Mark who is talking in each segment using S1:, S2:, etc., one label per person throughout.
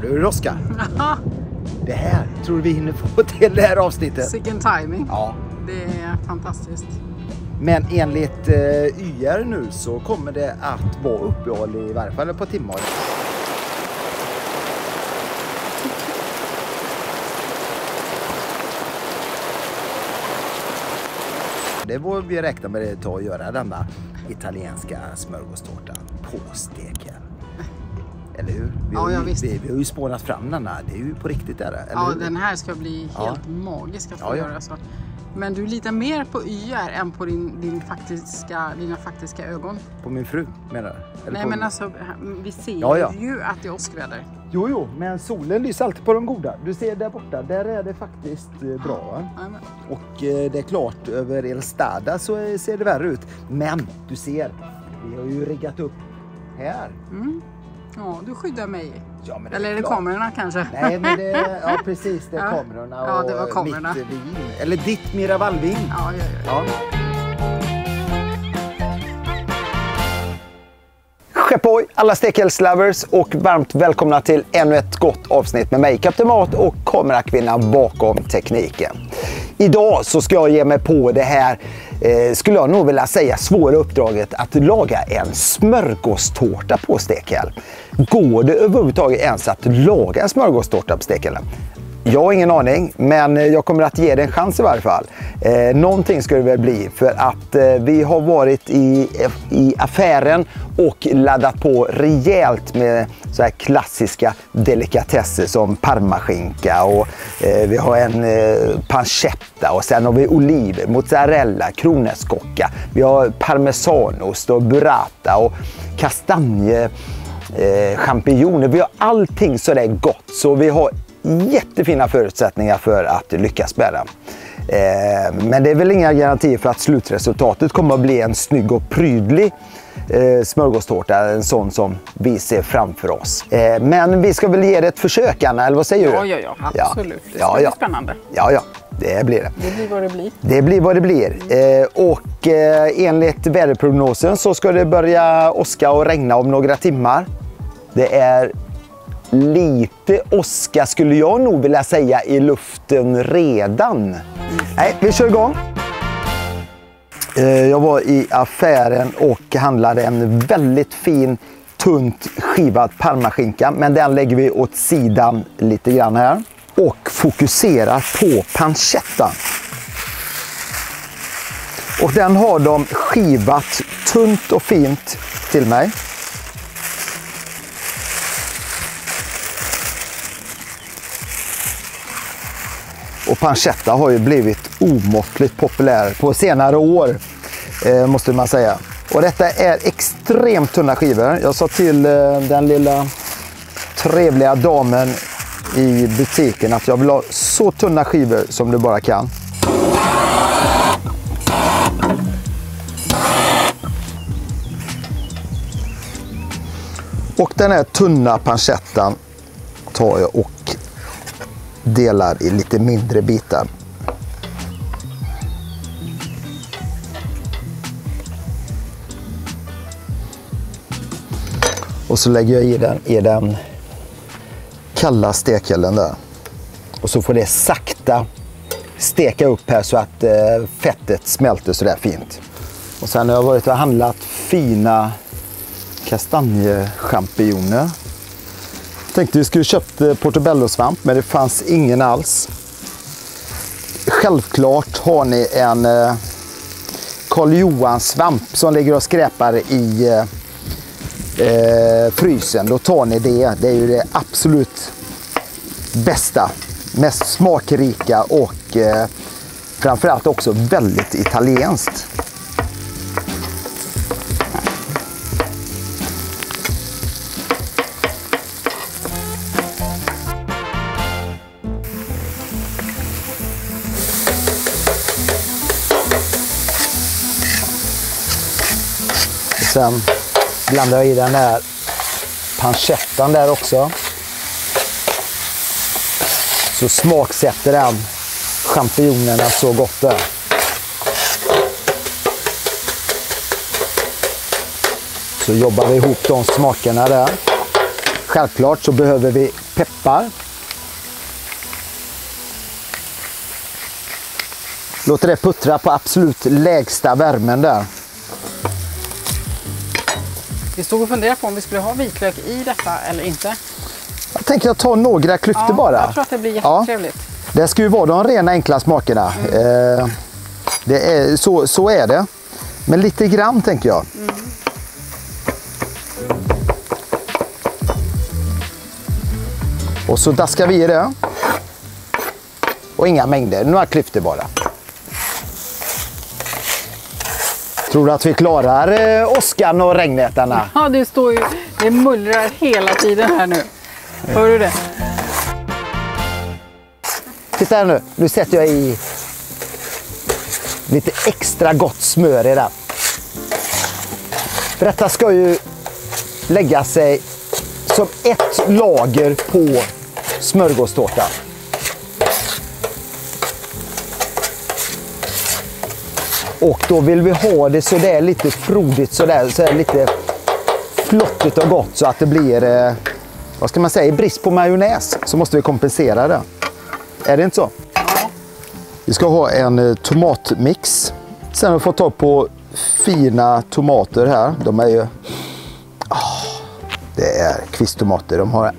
S1: du Oskar? Det här tror vi hinner få till det här avsnittet.
S2: Sicken timing.
S1: Ja.
S2: Det är fantastiskt.
S1: Men enligt YR nu så kommer det att vara uppehåll i varje fall ett par timmar. Det var vi räknar med det att göra denna italienska smörgåstårta på stekel. Eller hur? Vi har ju spånat fram denna. Det är ju på riktigt där. Eller
S2: ja,
S1: hur?
S2: Den här ska bli helt magisk att få göra så. Men du litar mer på YR än på dina faktiska ögon.
S1: På min fru menar du? Eller
S2: nej,
S1: på...
S2: men alltså vi ser ju att det är åskväder.
S1: Jo, men solen lyser alltid på de goda. Du ser där borta, där är det faktiskt bra. Och det är klart, över El Stada så ser det värre ut. Men du ser, vi har ju riggat upp här.
S2: Mm. Ja, du skyddar mig.
S1: Ja, men
S2: eller är det kamerorna kanske?
S1: Nej, men ja precis, det är kamerorna.
S2: Ja, det var kamerorna.
S1: Mitt vin. Eller ditt Miravalvin. Ja. Skeppoj alla stekelslovers och varmt välkomna till ännu ett gott avsnitt med mig, Kapten Mat och kamerakvinnan bakom tekniken. Idag så ska jag ge mig på det här, skulle jag nog vilja säga, svåra uppdraget att laga en smörgåstårta på stekel. Går det överhuvudtaget ens att laga en smörgåstårta på stekel? Jag har ingen aning, men jag kommer att ge det en chans i varje fall. Någonting ska det väl bli, för att vi har varit i affären och laddat på rejält med så här klassiska delikatesser som parmaskinka och vi har en pancetta och sen har vi oliver, mozzarella, kronärtskocka. Vi har parmesanost och burrata och kastanje, champinjoner. Vi har allting så det är gott, så vi har jättefina förutsättningar för att lyckas med det. Men det är väl inga garantier för att slutresultatet kommer att bli en snygg och prydlig smörgåstårta, en sån som vi ser framför oss. Men vi ska väl ge det ett försök, Anna, eller vad säger du?
S2: Ja, absolut. Det ska bli spännande.
S1: Ja, det blir det.
S2: Det blir vad det blir.
S1: Det blir vad det blir. Och enligt väderprognosen så ska det börja åska och regna om några timmar. Det är lite åska skulle jag nog vilja säga i luften redan. Nej, vi kör igång. Jag var i affären och handlade en väldigt fin tunt skivad parmaskinka, men den lägger vi åt sidan lite grann här och fokuserar på pancetta. Och den har de skivat tunt och fint till mig. Och pancetta har ju blivit omåttligt populär på senare år, måste man säga. Och detta är extremt tunna skivor. Jag sa till den lilla trevliga damen i butiken att jag vill ha så tunna skivor som du bara kan. Och den här tunna pancettan tar jag och delar i lite mindre bitar. Och så lägger jag i den kalla stekelden där. Och så får det sakta steka upp här så att fettet smälter så där fint. Och sen har jag varit och handlat fina kastanjechampinjoner. Tänkte vi skulle köpt portobello-svamp, men det fanns ingen alls. Självklart har ni en Karl Johan-svamp som ligger och skräpar i frysen. Då tar ni det. Det är ju det absolut bästa, mest smakrika och framförallt också väldigt italienskt. Sen blandar jag i den här pancettan där också. Så smaksätter den champinjonerna så gott där. Så jobbar vi ihop de smakerna där. Självklart så behöver vi peppar. Låter det puttra på absolut lägsta värmen där.
S2: Vi stod och funderade på om vi skulle ha vitlök i detta eller inte.
S1: Jag tänker att ta några klyftor bara.
S2: Jag tror att det blir jättetrevligt.
S1: Ja, det ska ju vara de rena enkla smakerna. Det är, så är det. Men lite grann tänker jag. Och så daskar vi i det. Och inga mängder, några klyftor bara. Tror du att vi klarar åskan och regnätarna?
S2: Ja, det står ju, det mullrar hela tiden här nu. Hör du det?
S1: Titta här nu, nu sätter jag i lite extra gott smör i den. För detta ska ju lägga sig som ett lager på smörgåstårtan. Och då vill vi ha det så det är lite frodigt så är lite flottigt och gott så att det blir, vad ska man säga, i brist på majonnäs så måste vi kompensera det. Är det inte så?
S2: Ja.
S1: Vi ska ha en tomatmix. Sen har vi fått ta på fina tomater här. De är ju, det är kvisttomater de har.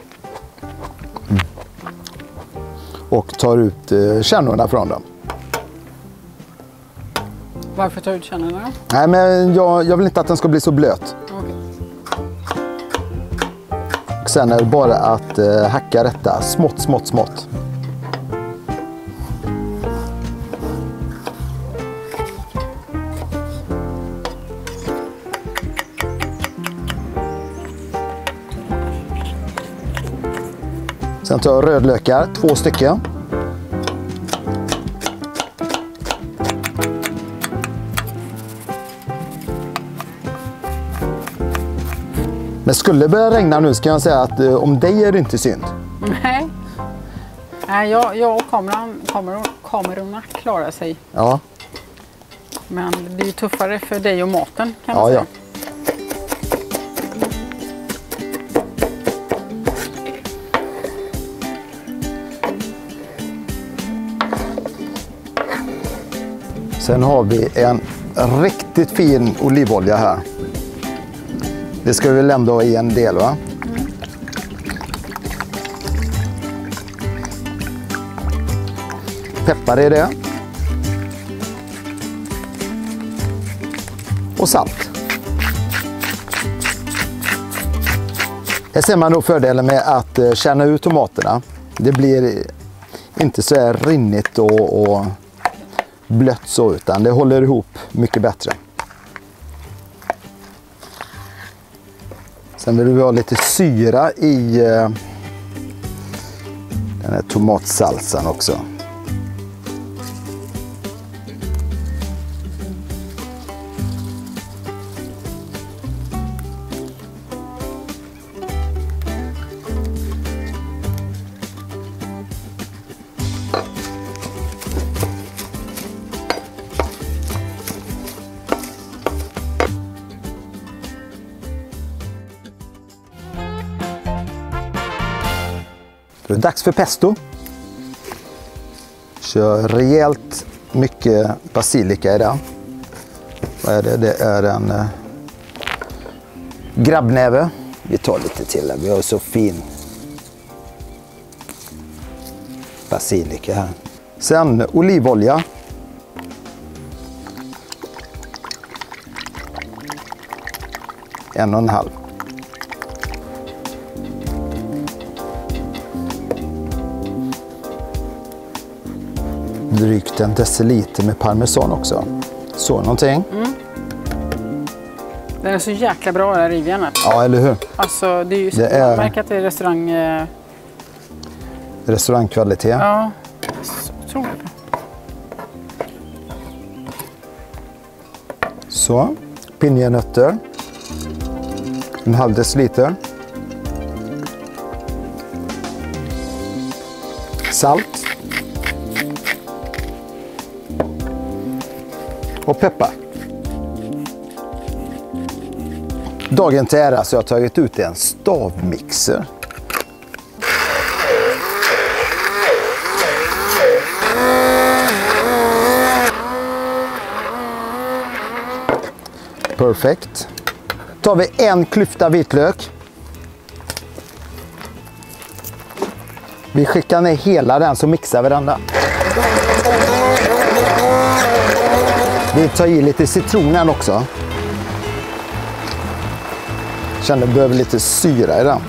S1: Och tar ut kärnorna från dem.
S2: Varför tar du ut kärnorna då?
S1: Nej, men jag vill inte att den ska bli så blöt.
S2: Okay.
S1: Och sen är det bara att hacka detta smått. Sen tar jag rödlökar, 2 stycken. Men skulle det börja regna nu ska jag säga att om dig är det inte synd.
S2: Nej, jag och kamerorna klarar sig.
S1: Ja.
S2: Men det är ju tuffare för dig och maten kan man säga.
S1: Ja. Sen har vi en riktigt fin olivolja här. Det ska vi väl ändå ha i en del, va? Peppar är det. Och salt. Här ser man då fördelen med att kärna ut tomaterna. Det blir inte så här rinnigt och blött så, utan det håller ihop mycket bättre. Sen vill vi ha lite syra i den här tomatsalsan också. Det är dags för pesto. Kör rejält mycket basilika i den. Vad är det? Det är en grabbnäve. Vi tar lite till här. Vi har så fin basilika här. Sen olivolja. En och en halv. Drygt en deciliter med parmesan också. Så någonting.
S2: Den är så jäkla bra det här rivjärnet.
S1: Ja, eller hur?
S2: Alltså det är ju så, man märker att det är restaurang...
S1: Restaurangkvalitet.
S2: Ja, så otroligt bra.
S1: Så, pinjenötter. En halv deciliter. Salt. Och peppar. Dagen till ära så jag har tagit ut en stavmixer. Perfekt. Tar vi en klyfta vitlök. Vi skickar ner hela den så mixar vi den där. Vi tar i lite citronen också. Känner behöver lite syra i den.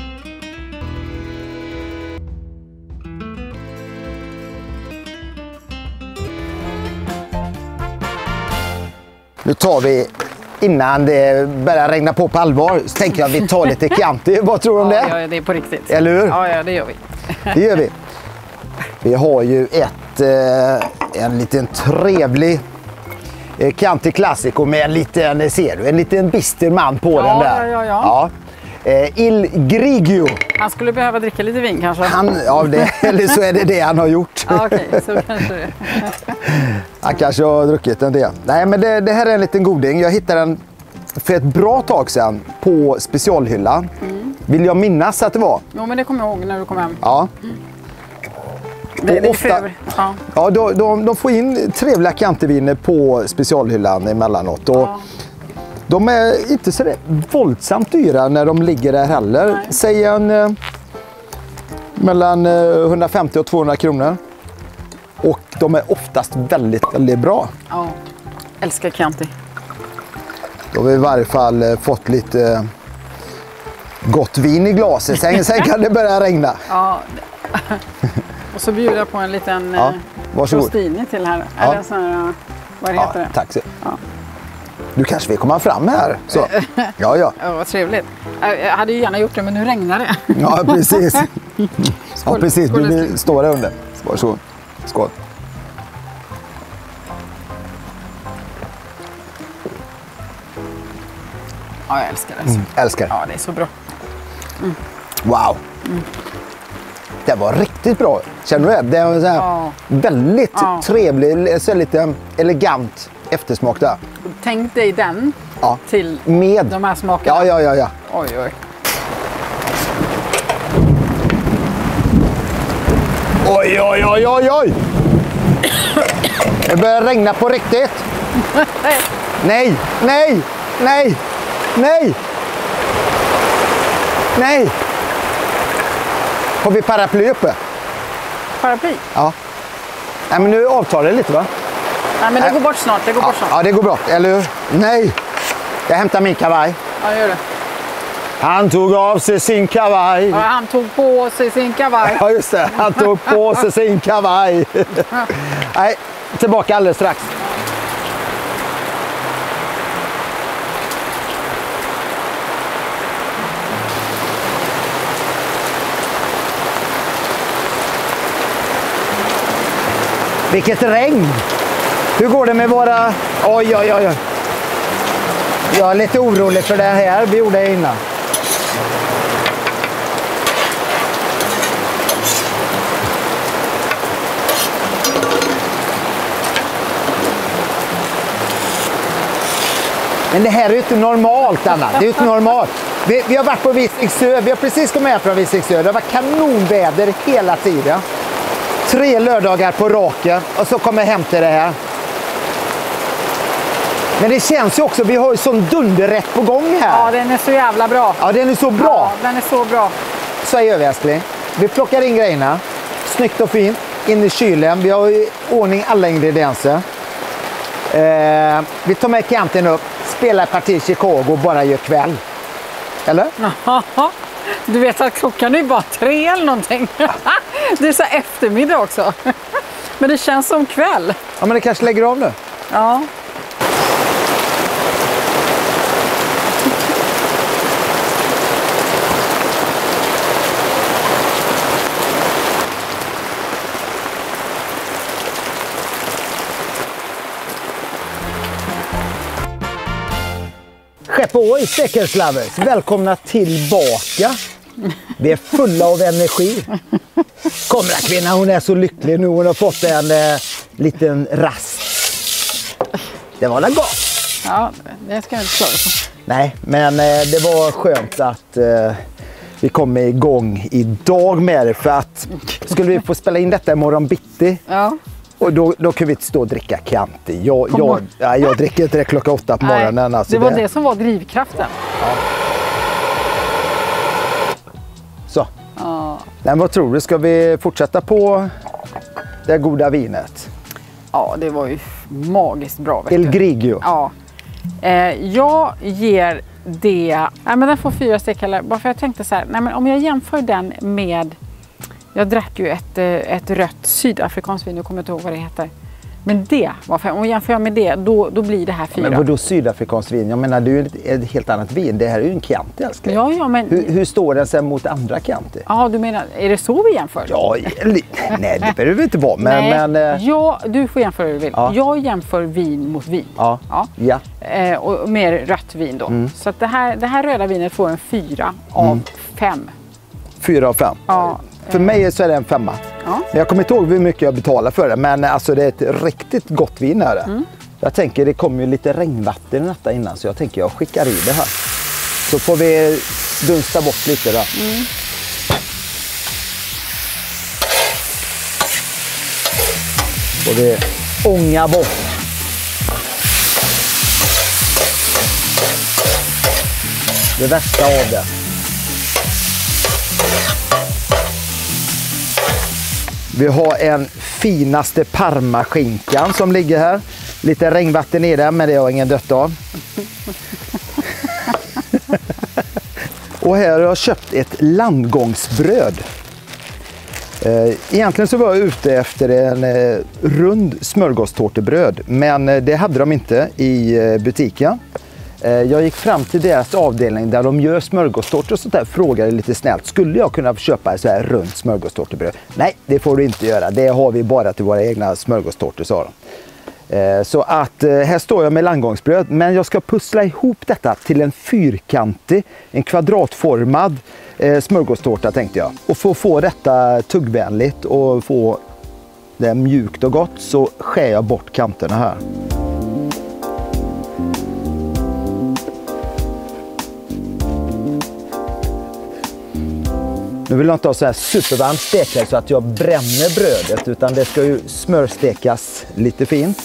S1: Nu tar vi, innan det börjar regna på allvar, så tänker jag att vi tar lite Chianti. Vad tror du om det?
S2: Ja, det är på riktigt.
S1: Eller hur?
S2: Ja, det gör vi.
S1: Det gör vi. Vi har ju en liten trevlig Chianti Classico med en liten, ser du, en liten bister man på den där.
S2: Ja.
S1: Il Grigio.
S2: Han skulle behöva dricka lite vin kanske.
S1: Eller så är det han har gjort.
S2: Ja, okej, så kanske det.
S1: Han kanske har druckit en del. Nej, men det här är en liten goding. Jag hittade den för ett bra tag sedan på specialhyllan. Vill jag minnas att det var?
S2: Jo, men det kommer jag ihåg när du kom hem.
S1: Ja.
S2: Det är
S1: ofta, ja, de får in trevliga Chianti-viner på specialhyllan emellanåt. Och de är inte så våldsamt dyra när de ligger där heller.
S2: Nej.
S1: Säg mellan 150 och 200 kronor. Och de är oftast väldigt, väldigt bra.
S2: Ja, älskar Chianti.
S1: Då har vi i varje fall fått lite gott vin i glaset. Sen kan det börja regna.
S2: Ja. Och så bjuder jag på en liten crostini till här.
S1: Ja.
S2: Eller sån här, vad heter det?
S1: Tack så. Ja. Du kanske vill komma fram här. Så. Ja.
S2: Ja, vad trevligt. Jag hade ju gärna gjort det, men nu regnar det.
S1: Ja, precis.
S2: Skål.
S1: Ja, precis. Du står där under. Varsågod. Skål.
S2: Ja, jag älskar det.
S1: Älskar.
S2: Ja, det är så bra.
S1: Wow. Det var riktigt bra. Känner du det? Det är en så här väldigt trevlig, så lite elegant eftersmak där.
S2: Tänk dig den till
S1: med
S2: de här smakerna.
S1: Ja.
S2: Oj.
S1: Oj. Det börjar regna på riktigt. Nej. Har vi paraply uppe?
S2: Paraply?
S1: Ja. Nej, men nu avtar det lite, va?
S2: Nej, men det går bort snart.
S1: Ja, det går bra. Eller hur? Nej. Jag hämtar min kavaj.
S2: Ja, gör det.
S1: Han tog av sig sin kavaj.
S2: Ja, han tog på sig sin kavaj.
S1: Ja, just det. Han tog på sig sin kavaj. Nej, tillbaka alldeles strax. Vilket regn! Hur går det med våra... Oj. Jag är lite orolig för det här. Vi gjorde det innan. Men det här är ju inte normalt, Anna. Det är ju inte normalt. Vi har varit på Visingsö. Vi har precis kommit här från Visingsö. Det var kanonväder hela tiden. 3 lördagar på raken och så kommer jag hem till det här. Men det känns ju också, vi har ju sån dunderrätt på gång här.
S2: Ja, den är så jävla bra.
S1: Ja, den är så bra.
S2: Ja, den är så bra.
S1: Så gör vi, älskling. Vi plockar in grejerna. Snyggt och fint. In i kylen. Vi har i ordning alla ingredienser. Vi tar med Chiantin upp. Spelar ett parti i Chicago bara gör kväll. Eller?
S2: Du vet att klockan är bara 3 eller någonting. Det är så eftermiddag också. Men det känns som kväll.
S1: Ja, men det kanske lägger av nu.
S2: Ja.
S1: Skeppehoj, Steakhouse-lovers. Välkomna tillbaka. Vi är fulla av energi. Kamerankvinnan, hon är så lycklig nu. Hon har fått en liten rast. Det var gott.
S2: Ja, det ska jag inte klara på.
S1: Nej, men det var skönt att vi kom igång idag med det. För att skulle vi få spela in detta imorgon bitti.
S2: Ja.
S1: Och då kan vi inte stå och dricka Chianti. Jag dricker inte det klockan 8 på morgonen.
S2: Nej,
S1: alltså
S2: det var det som var drivkraften.
S1: Ja. Så.
S2: Ja.
S1: Men vad tror du? Ska vi fortsätta på det goda vinet?
S2: Ja, det var ju magiskt bra.
S1: El Grigio.
S2: Ja. Jag ger det... Nej, men den får 4 stekhällar. Bara för jag tänkte så här, nej, men om jag jämför den med... Jag drack ju ett rött sydafrikanskt vin, jag kommer inte ihåg vad det heter. Men det var 5. Om jämför jag med det, då blir det här 4.
S1: Men vadå sydafrikanskt vin? Jag menar, det är ju ett helt annat vin. Det här är ju en Chianti, älskling.
S2: Ja, men...
S1: Hur står den sen mot andra Chianti?
S2: Ja, du menar, är det så vi jämför?
S1: Ja, nej, det behöver det inte vara. Men,
S2: ja, du får jämföra hur du vill.
S1: Ja.
S2: Jag jämför vin mot vin.
S1: Ja.
S2: Och mer rött vin då. Så att det här röda vinet får en 4 av 5.
S1: 4 av 5?
S2: Ja.
S1: För mig så är det en 5.
S2: Ja.
S1: Jag kommer inte ihåg hur mycket jag betalar för det, men alltså det är ett riktigt gott vin här. Jag tänker, det kommer ju lite regnvatten i detta innan, så jag tänker jag skickar i det här. Så får vi dunsta bort lite där. Får vi ånga bort. Det värsta av det. Vi har en finaste parmaskinkan som ligger här. Lite regnvatten i den, men det har ingen dött av. Och här har jag köpt ett landgångsbröd. Egentligen så var jag ute efter en rund smörgåstårtebröd, men det hade de inte i butiken. Jag gick fram till deras avdelning där de gör smörgåstårtor och sånt där, frågade lite snällt, skulle jag kunna köpa ett så här runt smörgåstårtebröd? Nej, det får du inte göra. Det har vi bara till våra egna smörgåstårtor, sa de. Så att här står jag med landgångsbröd, men jag ska pussla ihop detta till en fyrkantig, en kvadratformad smörgåstårta, tänkte jag. Och för att få detta tuggvänligt och få det mjukt och gott så skär jag bort kanterna här. Nu vill jag inte ha så här supervarmt stekare så att jag bränner brödet, utan det ska ju smörstekas lite fint.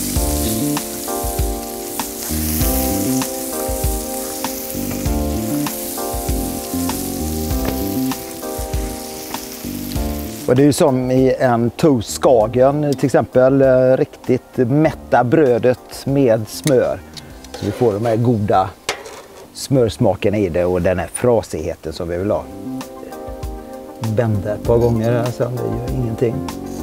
S1: Och det är ju som i en toast skagen till exempel, riktigt mätta brödet med smör. Så vi får de här goda smörsmaken i det och den här frasigheten som vi vill ha. Vända ett par gånger här sen, det gör ingenting.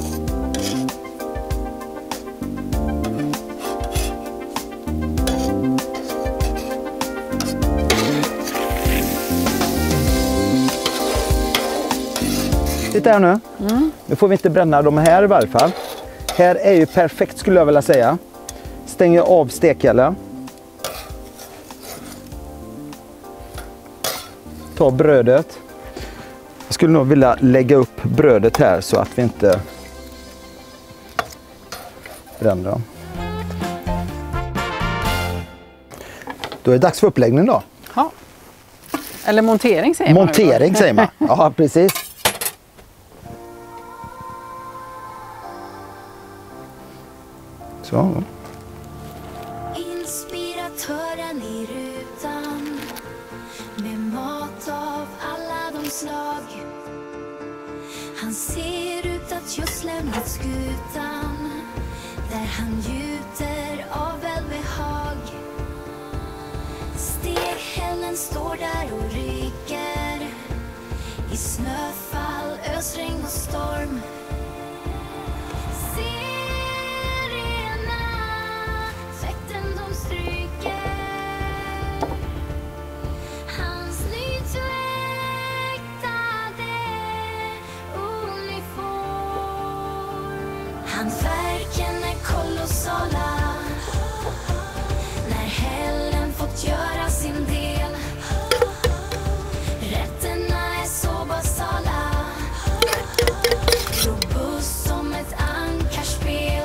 S1: Titta här nu. Nu får vi inte bränna de här i varje fall. Här är ju perfekt, skulle jag vilja säga. Stänger av stekhällen. Ta brödet. Jag skulle nog vilja lägga upp brödet här så att vi inte bränner dem. Då är det dags för uppläggning då.
S2: Ja. Eller montering säger man.
S1: Montering säger man. Ja, precis. Så.
S3: Inspiratören i rutan med mat av alla de slag. Han ser ut att just lämnat skutan där han njuter av välbehag. Stekhällen står där och ryker i snöfall, ösregn och storm. Hantverken är kolossala när hällen fått göra sin del. Rätterna är så basala, robust som ett ankarspel.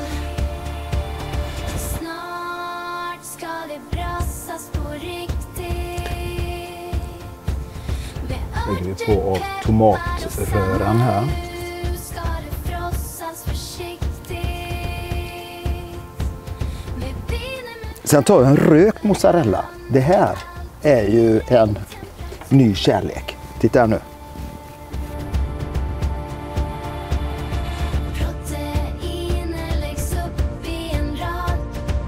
S3: Snart ska det brassas på riktigt.
S1: Lägger vi på av tomatröran här. Sen tar jag en rökt mozzarella. Det här är ju en ny kärlek. Titta här nu.
S3: Proteiner läggs upp i en rad.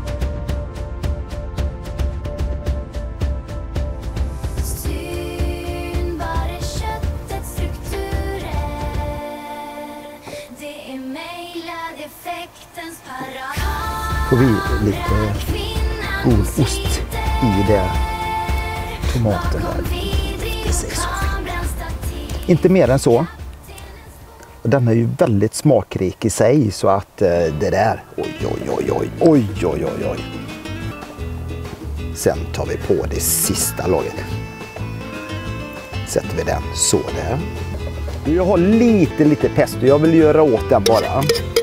S3: Synbar är köttets strukturer. Det är mejlad effektens parad.
S1: Får vi lite god ost i det. Tomaten där. Det ser så fint. Inte mer än så. Och den är ju väldigt smakrik i sig så att det där. Oj. Sen tar vi på det sista laget. Sätter vi den så där. Jag har lite pesto. Jag vill göra åt den bara.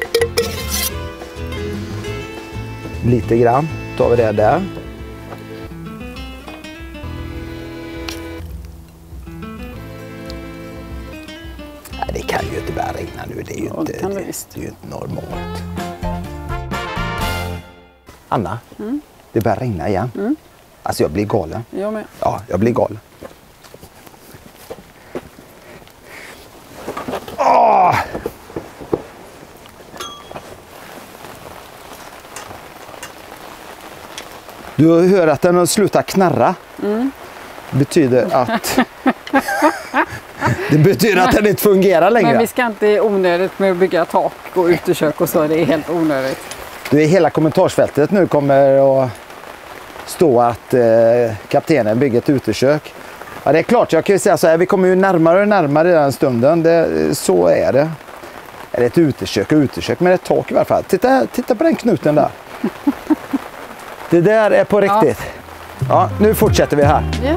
S1: Lite grann tar vi det där. Nej, det kan ju inte bara regna nu. Det är ju inte, det är ju inte normalt. Anna, det börjar regna igen. Alltså jag blir galen.
S2: Jag med.
S1: Ja, jag blir galen. Åh! Du hör att den har slutat knarra. Betyder att det betyder att den inte fungerar längre.
S2: Men vi ska inte onödigt med att bygga tak och utekök och så. Det är helt onödigt.
S1: Du, i hela kommentarsfältet nu kommer att stå att kaptenen bygger ett utekök. Ja, det är klart, jag kan ju säga så här, vi kommer ju närmare och närmare den stunden. Så är det. Är det ett utekök och utekök, men ett tak i alla fall. Titta på den knuten där. Det där är på riktigt. Ja, nu fortsätter vi här.
S2: Yes.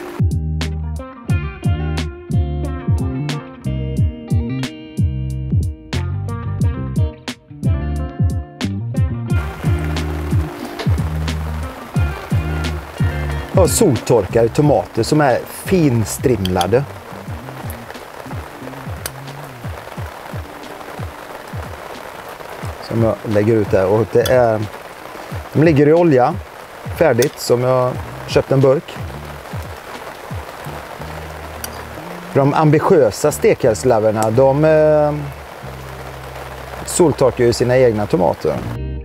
S1: Jag har soltorkade tomater som är finstrimlade. Som jag lägger ut där. Och det är, de ligger i olja färdigt som jag köpt en burk. De ambitiösa stekhjälsläverna, de soltorkar ju sina egna tomater.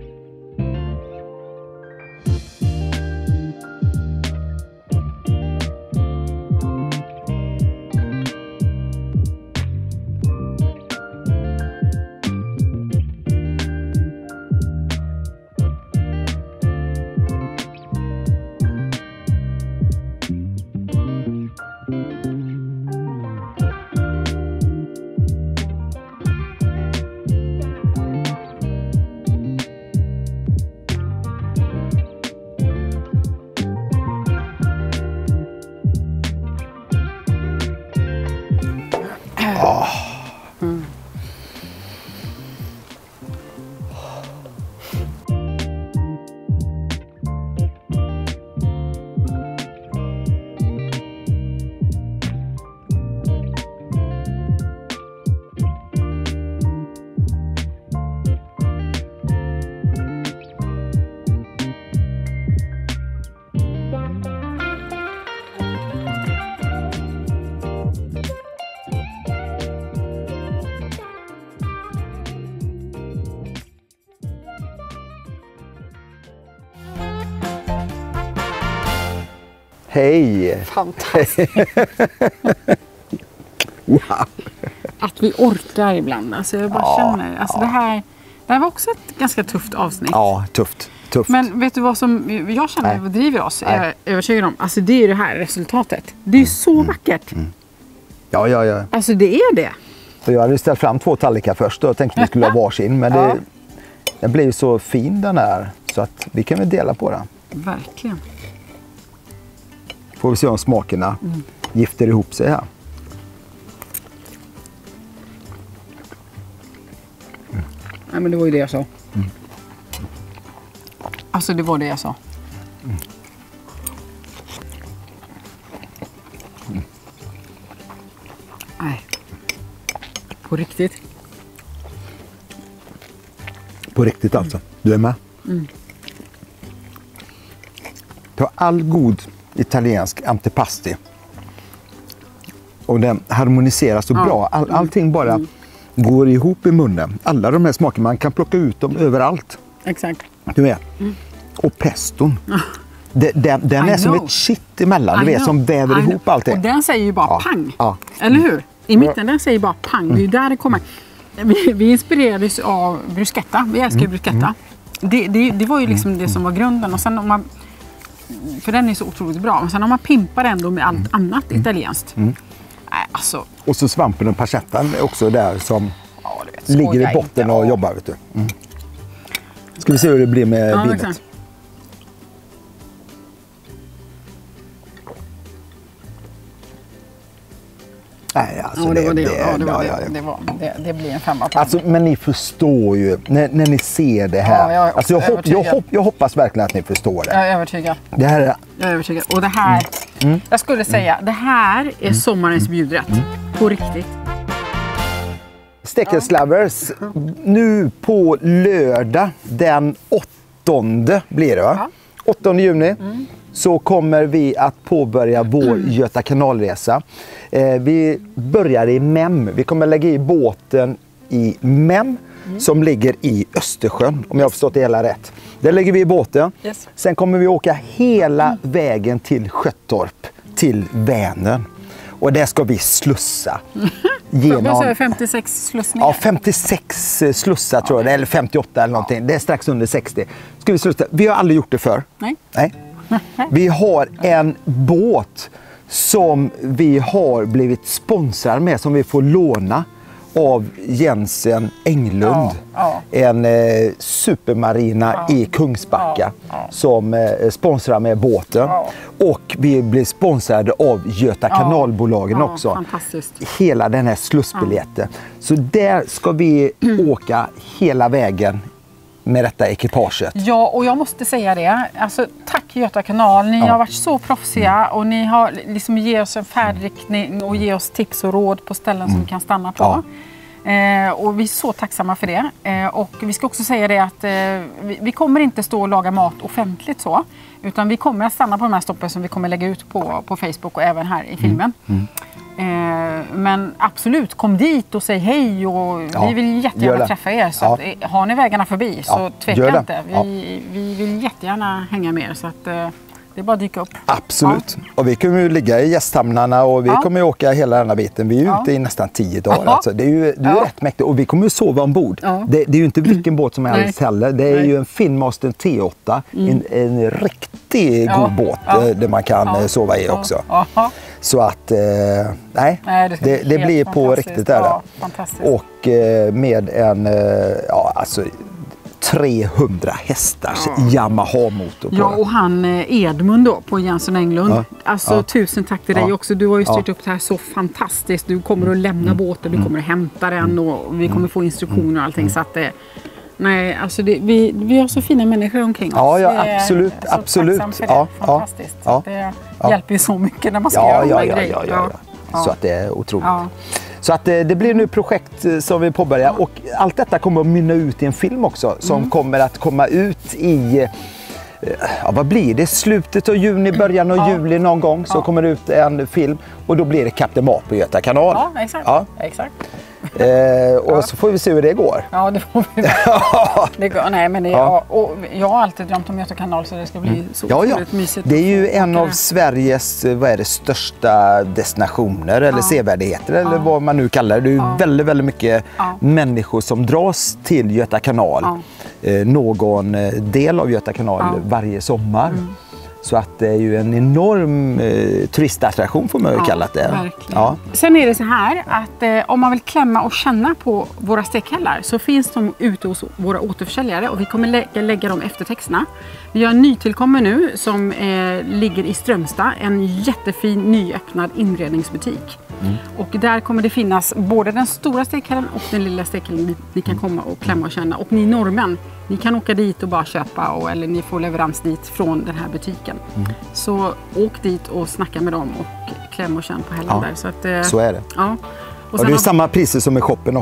S1: Hej!
S2: Fantastiskt.
S1: Wow!
S2: Att vi orkar ibland. Alltså jag bara känner. Alltså det här var också ett ganska tufft avsnitt.
S1: Ja, tufft.
S2: Men vet du vad som jag känner vad driver oss? Jag är övertygad om. Alltså det är ju det här resultatet. Det är så vackert.
S1: Ja.
S2: Alltså det är det.
S1: Så jag hade ställt fram 2 tallrikar först och tänkte att vi skulle ha varsin. Men den blir ju så fin den här. Så att vi kan väl dela på den.
S2: Verkligen.
S1: Får vi se om smakerna gifter ihop sig här.
S2: Nej, men det var ju det jag sa. Alltså det var det jag sa. Nej. På riktigt.
S1: På riktigt alltså. Du är med? Du har all god italiensk antipasti. Och den harmoniserar så bra. Allting bara går ihop i munnen. Alla de här smakerna, man kan plocka ut dem överallt.
S2: Exakt.
S1: Du vet. Och peston. Den är som ett kitt emellan, du vet, som väver ihop allting.
S2: Och den säger ju bara pang.
S1: Ja.
S2: Eller hur? I mitten den säger bara pang. Det är ju där det kommer. Vi inspirerades av bruschetta. Vi älskar ju bruschetta. Det var ju liksom det som var grunden. Och sen om man, för den är så otroligt bra. Men sen om man pimpar ändå med allt annat italienskt. Alltså.
S1: Och så svampen och pancettan är också där som ligger i botten och jobbar. Vet du. Ska vi se hur det blir med vinet.
S2: Exakt.
S1: Nej, alltså
S2: det blir en femma på
S1: alltså, men ni förstår ju när ni ser det här.
S2: Ja,
S1: jag hoppas verkligen att ni förstår det.
S2: Jag är övertygad.
S1: Det här är...
S2: Jag är övertygad. Och det här, jag skulle säga, det här är sommarens bjudrätt. På riktigt.
S1: Steakelslovers, nu på lördag den 8:e blir det, va? 8 juni. Så kommer vi att påbörja vår Göta kanalresa. Vi börjar i Mem. Vi kommer lägga i båten i Mem som ligger i Östersjön, om jag har förstått det hela rätt. Där lägger vi i båten.
S2: Yes.
S1: Sen kommer vi åka hela vägen till Sköttorp, till Vänern. Och där ska vi slussa.
S2: Genom 56 slussningar.
S1: Ja, 56 slussar tror jag det, eller 58 eller någonting. Det är strax under 60. Ska vi slussa? Vi har aldrig gjort det förr. Nej. Vi har en båt som vi har blivit sponsrade med, som vi får låna av Jensen Englund. En supermarina i Kungsbacka som sponsrar med båten. Och vi blir sponsrade av Göta kanalbolagen också.
S2: Fantastiskt.
S1: Hela den här slussbiljetten. Så där ska vi åka hela vägen med detta ekipaget.
S2: Ja, och jag måste säga det. Alltså, tack Göta kanal. Ni har varit så proffsiga och ni har liksom gett oss en färdriktning och ge oss tips och råd på ställen som vi kan stanna på. Och vi är så tacksamma för det. Och vi ska också säga det att vi kommer inte stå och laga mat offentligt så. Utan vi kommer att stanna på de här stoppen som vi kommer lägga ut på Facebook och även här i filmen. Men absolut, kom dit och säg hej och vi vill jättegärna träffa er. Så att, har ni vägarna förbi så tveka inte. Vi vill jättegärna hänga med er så att det är bara att dyka upp.
S1: Absolut. Och vi kommer ju ligga i gästhamnarna och vi kommer ju åka hela den här biten. Vi är ju ute i nästan 10 dagar. Alltså. Det är ju rätt mäktigt. Och vi kommer ju sova ombord. Det är ju inte vilken båt som helst heller. Det är ju en Finmaster T8. En riktigt god båt där man kan sova i också. Så att, nej det blir på riktigt där. Och med en, alltså 300 hästars Yamaha-motor på.
S2: Ja, och han Edmund då på Jensen Englund. Alltså tusen tack till dig också. Du har ju styrt upp det här så fantastiskt. Du kommer att lämna båten, du kommer att hämta den och vi kommer få instruktioner och allting. Så att nej, alltså vi har så fina människor omkring oss.
S1: Ja, absolut. Absolut.
S2: Fantastiskt. Så det hjälper ju så mycket när man ska göra de här grejerna.
S1: Så att det är otroligt. Så att det blir nu projekt som vi påbörjar och allt detta kommer att mynna ut i en film också som kommer att komma ut i, vad blir det, slutet av juni, början av juli någon gång så kommer det ut en film och då blir det Kapten Mat på Göta kanal.
S2: Ja, exakt.
S1: Och så får vi se hur det går.
S2: Ja, det får vi. Det går, nej, men och jag har alltid drömt om Göta kanal så det ska bli så otroligt mysigt.
S1: Det är ju en av Sveriges största destinationer eller sevärdheter eller vad man nu kallar det. Det är ju väldigt, väldigt mycket människor som dras till Göta kanal. Någon del av Göta kanal varje sommar. Så att det är ju en enorm turistattraktion får man ju kalla det.
S2: Verkligen. Sen är det så här att om man vill klämma och känna på våra stekhällar så finns de ute hos våra återförsäljare och vi kommer lägga dem efter texterna. Vi har en nytillkommen nu som ligger i Strömstad, en jättefin nyöppnad inredningsbutik. Och där kommer det finnas både den stora stekhällen och den lilla stekhällen ni kan komma och klämma och känna. Och ni norrmän, ni kan åka dit och bara köpa eller ni får leverans dit från den här butiken. Så åk dit och snacka med dem och kläm och känn på hällen där. Så, att,
S1: så är det.
S2: Ja.
S1: Och det är ju samma priser som i shoppen också.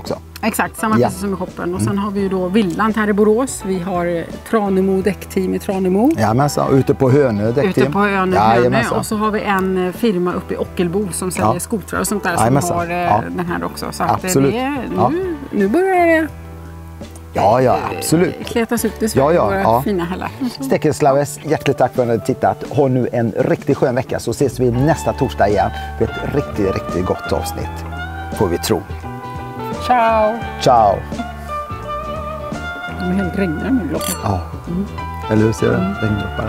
S2: Exakt, samma
S1: Ja.
S2: precis som i shoppen. Och sen har vi ju då Villand här i Borås. Vi har Tranemo däckteam i Tranemo.
S1: Jajamensan, ute på Hönö däckteam.
S2: Ute på Hönö.
S1: Jajamensan.
S2: Och så har vi en firma uppe i Ockelbo som säljer
S1: Ja.
S2: skotrar och sånt där som
S1: Jajamensan.
S2: har
S1: Ja.
S2: den här också. Så att
S1: Absolut.
S2: det är,
S1: Ja.
S2: nu börjar det
S1: Ja, absolut.
S2: kletas ut i
S1: Ja, ja,
S2: våra
S1: ja.
S2: fina hällar.
S1: Steakelslovers, hjärtligt tack för att ni har tittat. Ha nu en riktigt skön vecka så ses vi nästa torsdag igen för ett riktigt gott avsnitt. Får vi tro.
S2: Ciao!
S1: Ciao!
S2: De är helt regniga nu, Lotta.
S1: Ja. Eller hur ser du? Regndropparna.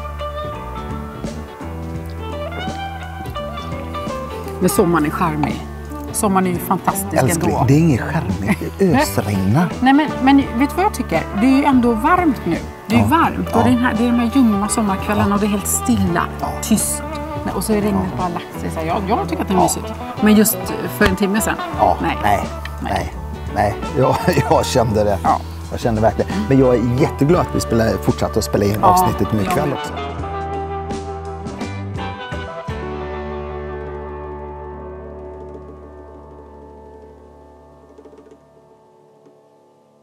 S2: Men sommaren är charmig. Sommaren är ju fantastisk
S1: Älskling,
S2: ändå.
S1: det är inget charmigt. Det ösregnar.
S2: Nej, men vet du vad jag tycker? Det är ju ändå varmt nu. Det är ju varmt.
S1: Ja.
S2: Och det är de här ljumma sommarkvällarna och det är helt stilla,
S1: Ja.
S2: tyst. Och så är regnet bara lagt sig. Så här, jag tycker att det är mysigt. Men just för en timme sedan?
S1: Ja,
S2: Nej.
S1: nej. Jag kände det.
S2: Ja.
S1: Jag kände verkligen. Men jag är jätteglad att vi fortsatte att spela in avsnittet nu
S2: jag
S1: ikväll
S2: med.
S1: också.